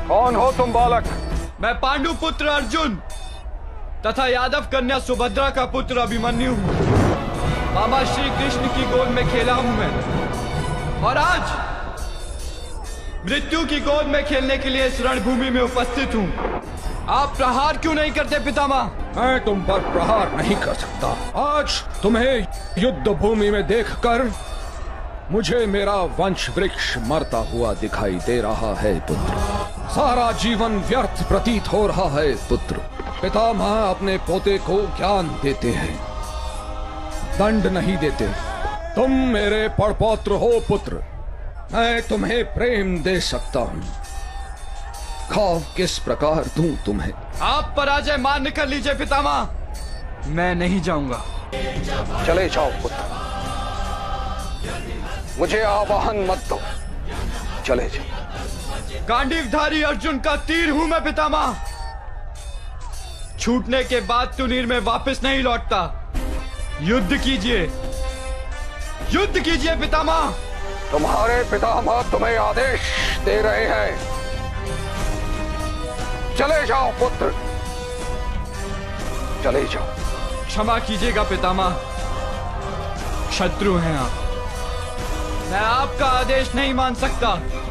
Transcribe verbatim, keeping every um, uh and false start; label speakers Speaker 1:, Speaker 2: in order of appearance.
Speaker 1: कौन हो तुम बालक?
Speaker 2: मैं पांडु पुत्र अर्जुन तथा यादव कन्या सुभद्रा का पुत्र अभिमन्यु हूँ। मामा श्री कृष्ण की गोद में खेला हूं मैं, और आज मृत्यु की गोद में खेलने के लिए इस रणभूमि में उपस्थित हूँ। आप प्रहार क्यों नहीं करते पितामह?
Speaker 1: मैं तुम पर प्रहार नहीं कर सकता। आज तुम्हें युद्ध भूमि में देखकर मुझे मेरा वंश वृक्ष मरता हुआ दिखाई दे रहा है पुत्र। सारा जीवन व्यर्थ प्रतीत हो रहा है पुत्र। पितामह अपने पोते को ज्ञान देते हैं, दंड नहीं देते। तुम मेरे पड़पौत्र हो पुत्र, मैं तुम्हें प्रेम दे सकता हूँ। खाओ, किस प्रकार दूं तुम्हें?
Speaker 2: आप पराजय मान्य कर लीजिए पितामह, मैं नहीं जाऊंगा।
Speaker 1: चले जाओ पुत्र, मुझे आवाहन मत दो, चले जाओ।
Speaker 2: गांडीवधारी अर्जुन का तीर हूं मैं पितामह। छूटने के बाद तुनीर में वापस नहीं लौटता। युद्ध कीजिए, युद्ध कीजिए पितामह।
Speaker 1: तुम्हारे पितामह तुम्हें आदेश दे रहे हैं, चले जाओ पुत्र, चले जाओ।
Speaker 2: क्षमा कीजिएगा पितामह, शत्रु हैं आप, मैं आपका आदेश नहीं मान सकता।